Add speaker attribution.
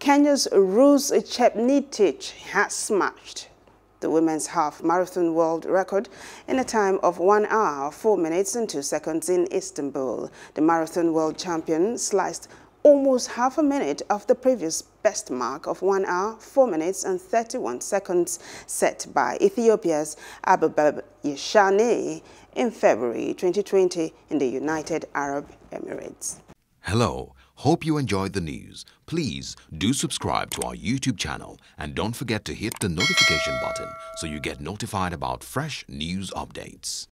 Speaker 1: Kenya's Ruth Chep-ne-tich has smashed the women's half marathon world record in a time of 1 hour, 4 minutes and 2 seconds in Istanbul. The marathon world champion sliced almost half a minute of the previous best mark of 1 hour, 4 minutes and 31 seconds set by Ethiopia's Abebe Yeshane in February 2020 in the United Arab Emirates.
Speaker 2: Hello, hope you enjoyed the news. Please do subscribe to our YouTube channel and don't forget to hit the notification button so you get notified about fresh news updates.